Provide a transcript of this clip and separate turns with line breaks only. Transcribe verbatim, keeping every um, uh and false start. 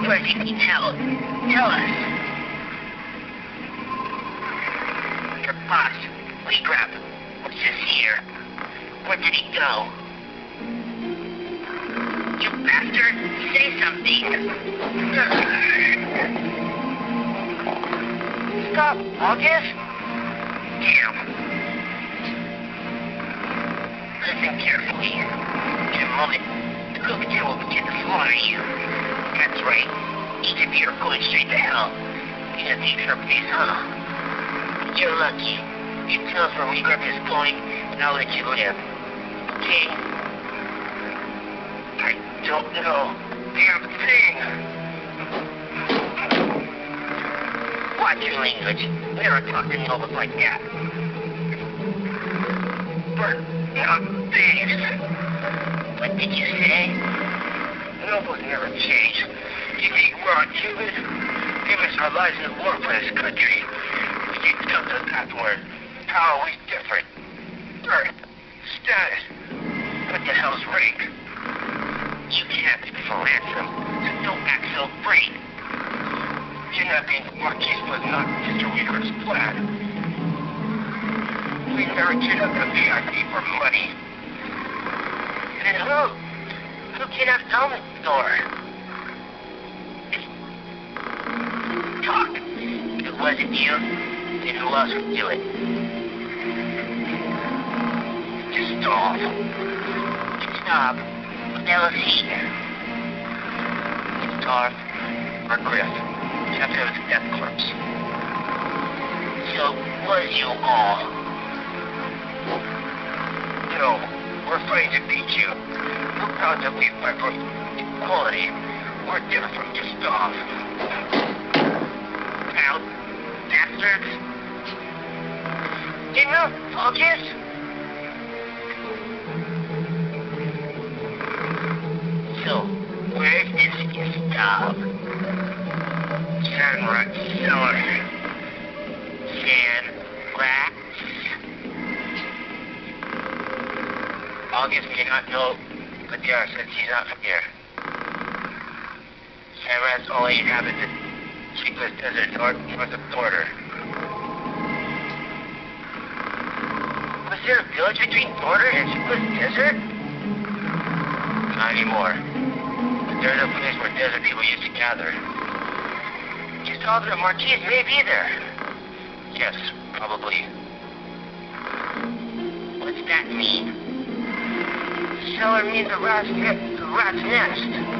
Where did he tell? Tell us. Your boss, we grab him. What's this here? Where did he go? You bastard! Say something! Stop, August! Damn. Listen carefully. In a moment, the Cooktail will begin to slaughter you. That's right. Each of you are going straight to hell. You have to eat her face, huh? You're lucky. You tell us where we grab is going, and I'll let you live. Okay? I don't know. Damn thing! Watch your language. Never talk to Novas like that. But not things. What did you say? Novas never change. You think we're on Cuban? Give us our lives in the war for this country. If you tell us that word, how are we different? Earth. Status. What the hell's rank? You can't be for ransom, so don't act so free. Kidnapping Marquis was not Mister Weaver's plan. We never kidnapped a V I P for money. Then who? Who kidnapped Dumbledore? Talk. If it wasn't you, then who else would do it? Just stop. Stop. What the hell is he? It's Darth or Griff. Captain of the Death Corps. So, was you all? No, we're fighting to beat you. We're proud that we fight for equality. We're different from Gustav. Proud bastards. You know, August? So, where is Gustav? Sandrat Cellar. Sandrat. August may not know, but there since he's not from here. Sandrat's only inhabited Sleepless Desert north, north of Border. Was there a village between Border and Sleepless Desert? Not anymore. But there's a place where desert people used to gather. Gustav and Marquis may be there. Yes, probably. What's that mean? Cellar means a rat's, ne- a rat's nest.